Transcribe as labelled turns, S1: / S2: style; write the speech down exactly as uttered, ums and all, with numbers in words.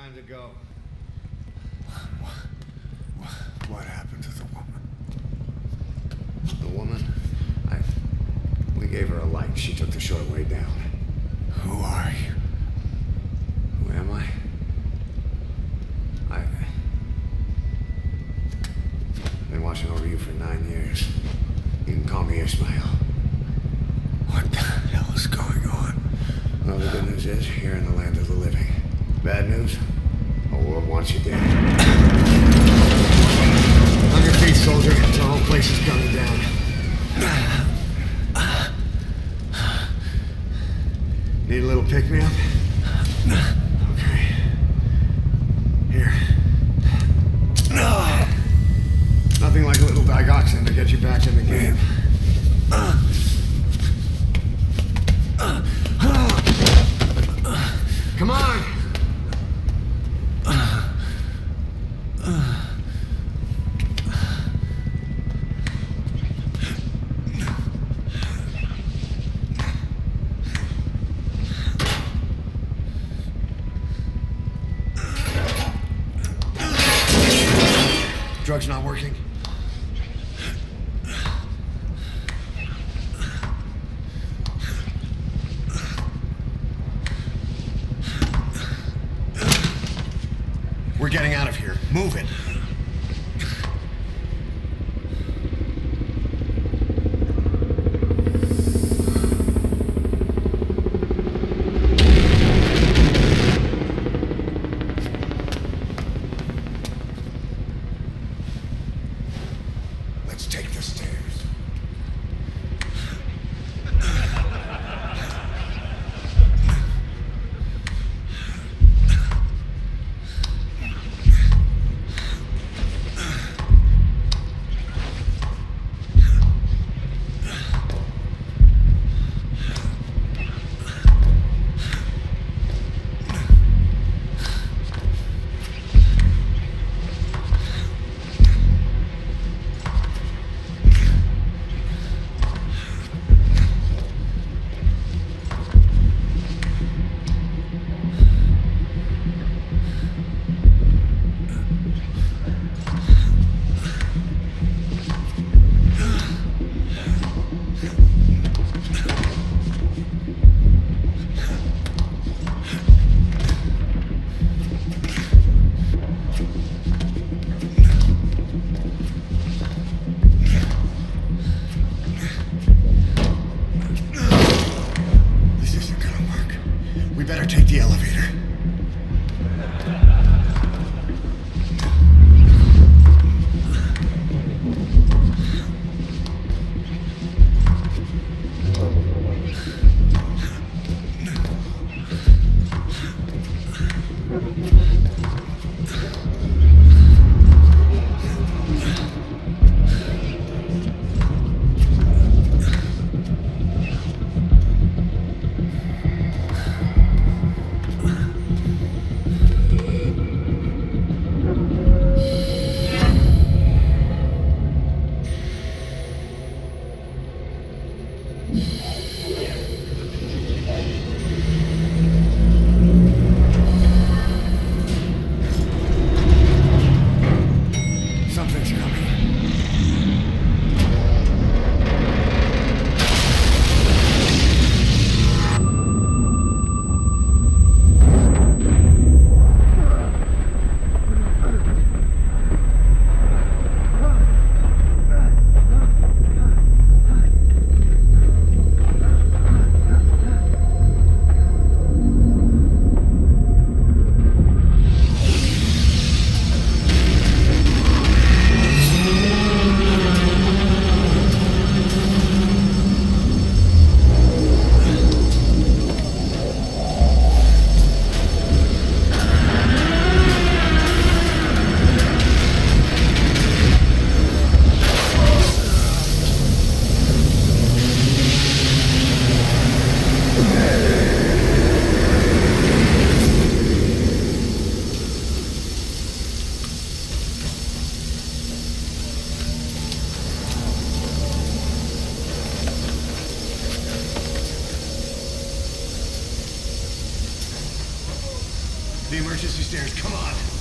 S1: time to go.
S2: What happened to the woman?
S1: The woman? I... We gave her a light. She took the short way down.
S2: Who are you?
S1: Who am I? I... Been watching over you for nine years. You can call me Ishmael.
S2: What the hell is going on?
S1: Well, the good news is, you're in the land of the living. Bad news? The world wants you dead. On your feet, soldier. The whole place is coming down. Need a little pick-me-up? Okay. Here. Nothing like a little digoxin to get you back in the game. Come on! Drug's not working. We're getting out of here. Move it. Let's take the stairs. The emergency stairs, come on!